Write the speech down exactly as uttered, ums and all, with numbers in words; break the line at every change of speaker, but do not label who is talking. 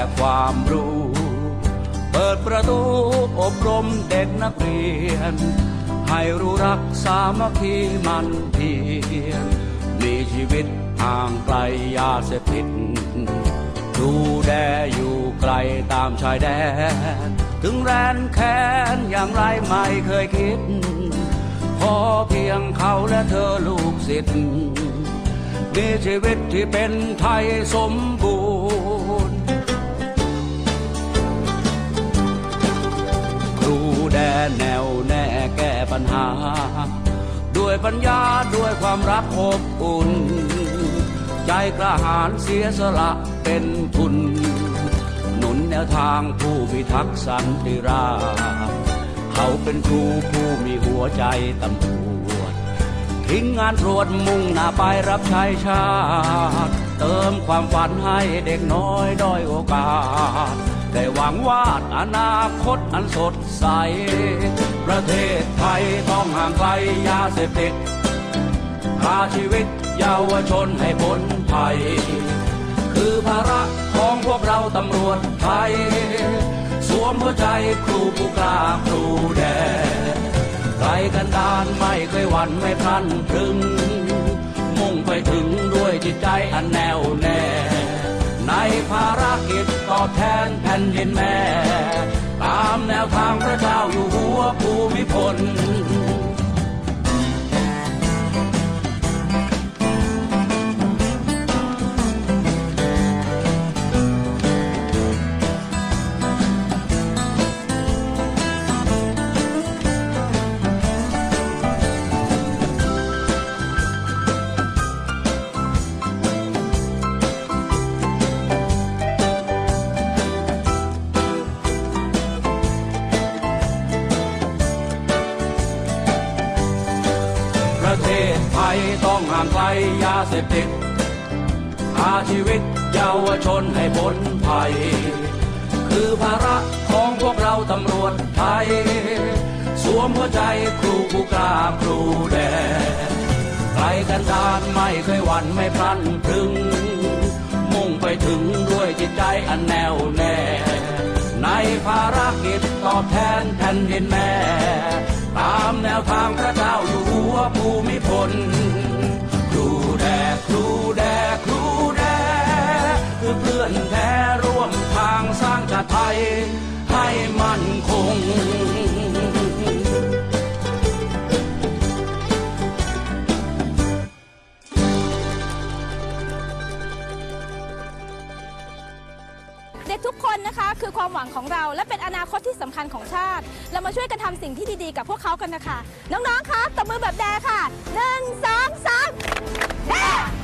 ความรู้เปิดประตูอบรมเด็กนักเรียนให้รู้รักสามัคคีมันเพียรมีชีวิตห่างไกลยาเสพติดดูแลอยู่ไกลตามชายแดนถึงแรนแค้นอย่างไรไม่เคยคิดพอเพียงเขาและเธอลูกศิษย์มีชีวิตที่เป็นไทยสมบูรณ์ครูแดนแนวแน่แก้ปัญหาด้วยปัญญาด้วยความรักอบอุ่นใจกระหายเสียสละเป็นทุนหนุนแนวทางผู้พิทักษ์สันติราษฎร์เขาเป็นครูผู้มีหัวใจตำรวจทิ้งงานตรวจมุ่งหน้าไปรับใช้ชาติเติมความฝันให้เด็กน้อยด้อยโอกาสได้หวังว่าอนาคตอันสดใสประเทศไทยต้องห่างไกลยาเสพติดพาชีวิตเยาวชนให้พ้นภัยคือภาระของพวกเราตำรวจไทยสวมหัวใจครูผู้กล้าครูแดนไกลกันดานไม่เคยหวั่นไม่พลันพรึงมุ่งไปถึงด้วยจิตใจอันแน่วแน่ในภารกิจตอบแทนแผ่นดินแม่ตามแนวทางพระเจ้าอยู่หัวภูมิพลประเทศไทยต้องห่างไกลยาเสพติดพาชีวิตเยาวชนให้พ้นภัยคือภาระของพวกเราตำรวจไทยสวมหัวใจครูผู้กล้าครูแดนไกลกันดานไม่เคยหวั่นไม่พลันพรึงมุ่งไปถึงด้วยจิตใจอันแน่วแน่ในภารกิจตอบแทนแผ่นดินแม่ตามแนวทางพระเจ้าอยู่หัวภูมิพลครูแดครูแดครูแดคือเพื่อนแท้ร่วมทางสร้างชาติไทยให้มั่นคง
เด็กทุกคนนะคะคือความหวังของเราและเป็นอนาคตที่สำคัญของชาติเรามาช่วยกันทำสิ่งที่ดีๆกับพวกเขากันนะคะน้องๆคะตบมือแบบแดค่ะหนึ่งสองสามแด